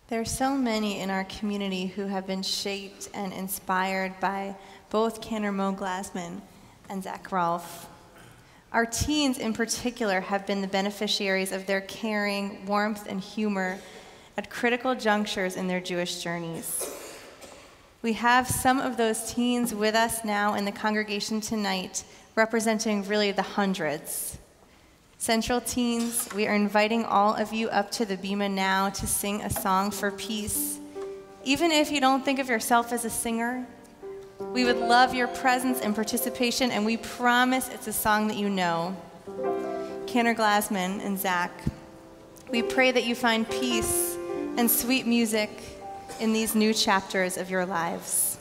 There are so many in our community who have been shaped and inspired by both Cantor Mo Glassman and Zach Rolfe. Our teens in particular have been the beneficiaries of their caring, warmth, and humor at critical junctures in their Jewish journeys. We have some of those teens with us now in the congregation tonight, representing really the hundreds. Central Teens, we are inviting all of you up to the bima now to sing a song for peace. Even if you don't think of yourself as a singer, we would love your presence and participation, and we promise it's a song that you know. Cantor Glassman and Zach, we pray that you find peace and sweet music in these new chapters of your lives.